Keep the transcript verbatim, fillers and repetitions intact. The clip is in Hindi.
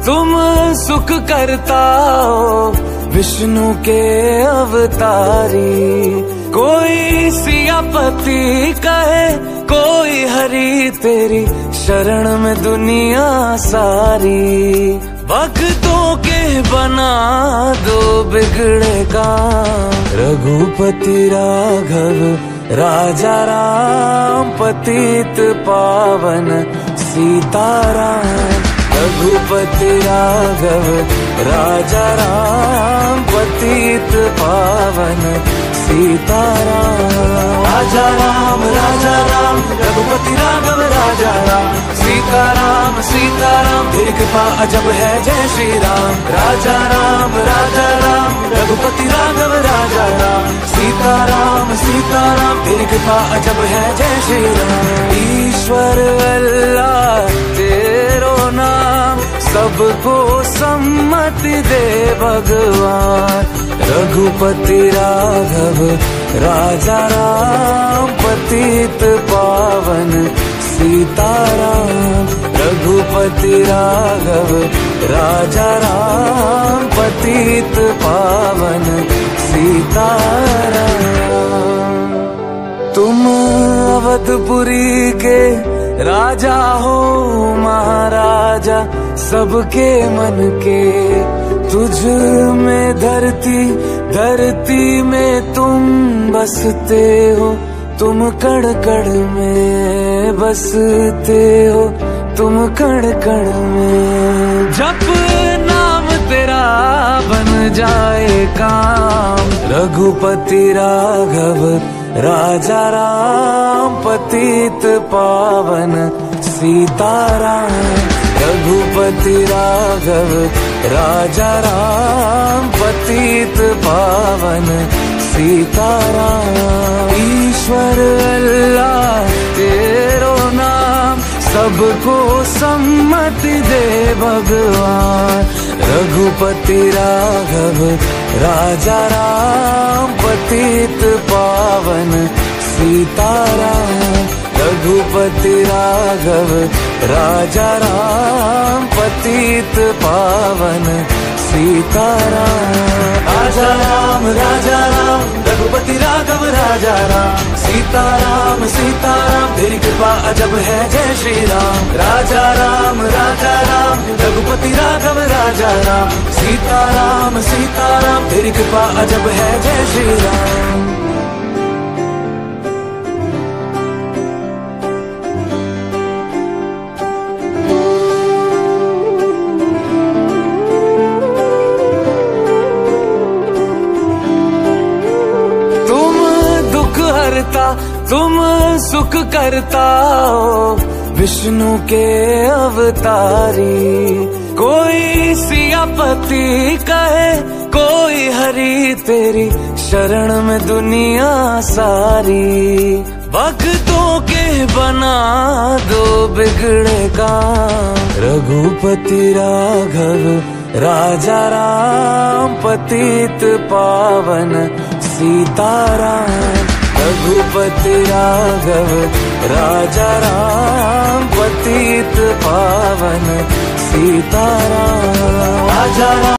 तुम सुख करता हो विष्णु के अवतारी। कोई सियापति कहे कोई हरि तेरी शरण में दुनिया सारी। भक्तों के बना दो बिगड़े काम, रघुपति राघव राजा राम पतित पावन सीताराम। रघुपति राघव राजा राम पतित पावन सीताराम। राजा राम राजा राम रघुपति राघव राजा राम सीताराम सीताराम तेरी कृपा अजब है जय श्री राम। राजा राम राजा राम रघुपति राघव राजा राम सीताराम सीताराम तेरी कृपा अजब है जय श्री राम। ईश्वर अल्लाह तेरो नाम सबको सम्मति दे भगवान। रघुपति राघव राजा राम पतित पावन सीताराम। रघुपति राघव राजा राम पतित पावन सीताराम। तुम अवधपुरी के राजा हो महाराजा सबके मन के। तुझ में धरती धरती में तुम बसते हो, तुम कण कण में बसते हो, तुम कण कण में। जप नाम तेरा बन जाए काम। रघुपति राघव राजा राम पतित पावन सीताराम। रघुपति राघव राजा राम पतित पावन सीताराम। ईश्वर अल्लाह तेरो नाम सबको सम्मति दे भगवान। रघुपति राघव राजा राम पतित पावन सीताराम। रघुपति राघव राजा राम पतित पावन सीताराम। राजा राम राजा राम रघुपति राघव राजा राम सीताराम सीताराम तेरी कृपा अजब है जय श्री राम। राजा राम राजा राम रघुपति राघव राजा राम सीताराम सीताराम तेरी कृपा अजब है जय श्री राम। तुम सुख करता हो विष्णु के अवतारी। कोई सियापति कहे कोई हरि तेरी शरण में दुनिया सारी। भक्तों के बना दो बिगड़े काम, रघुपति राघव राजा राम पतित पावन सीताराम। रघुपति राघव राजा राम पतित पावन सीताराम। राजा